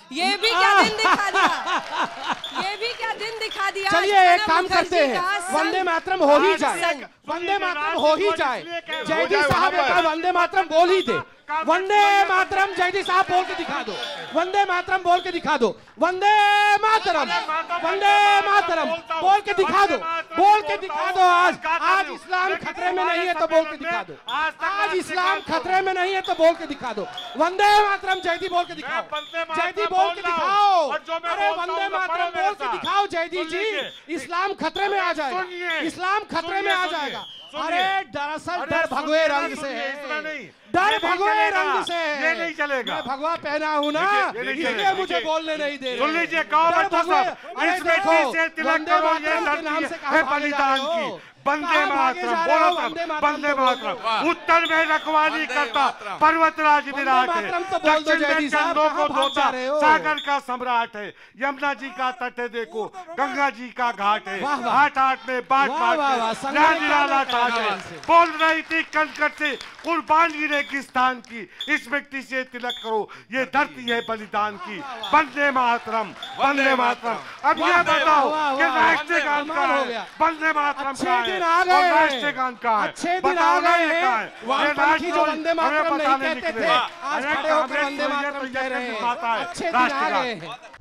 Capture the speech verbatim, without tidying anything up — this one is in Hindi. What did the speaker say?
ये भी क्या दिन दिखा दिया, ये भी क्या दिन दिखा दिया। चलिए एक काम करते हैं, वंदे मातरम हो ही जाए, वंदे मातरम हो ही जाए। जयदीप साहब एक बार वंदे मातरम बोल ही दे। वंदे मातरम जयदीप साहब बोल के दिखा दो, वंदे मातरम बोल के दिखा दो, वंदे मातरम, वंदे मातरम बोल के दिखा दो, बोल के दिखा दो। आज आज इस्लाम खतरे में नहीं है तो बोल के दिखा दो, आज इस्लाम खतरे में नहीं है तो बोल के दिखा दो। वंदे मातरम जयदीप बोल के दिखाओ, जयदीप बोल के दिखाओ, अरे वंदे मातरम बोल के दिखाओ जयदीप जी, इस्लाम खतरे में आ जाएगा, इस्लाम खतरे में आ जाएगा। अरे दरअसल डर भगवे रंग से है, डर भगवे रंग से है, ये नहीं चलेगा। मैं भगवा पहना हूँ ना, इसलिए मुझे बोलने नहीं दे रहे। सुन लीजिए इस व्यक्ति से तिलक करो, ये लड़की है बलिदान की। वंदे मातरम बोलो सब, वंदे मातरम। उत्तर में रखवाली करता पर्वतराज विराट है, दक्षिण में चंदों को धोता सागर का सम्राट है। यमुना जी का तट है देखो, गंगा जी का घाट है, आठ आठ में बाट बाट निराला ताज है। बोल रही थी कंकड़ से कुर्बान गिरे रेगिस्तान की, इस व्यक्ति से तिलक करो, ये धरती है बलिदान की। वंदे मातरम, वंदे मातरम। अब ये बताओ कि राष्ट्रीय गान का है, वंदे मातरम का है, और राष्ट्रीय गान का है, अच्छे दिन आ गए हैं। राष्ट्रीय वंदे मातरम नहीं कहते थे, आज खड़े होकर वंदे मातरम कह रहे हैं। अच्छे दिन आ गए हैं।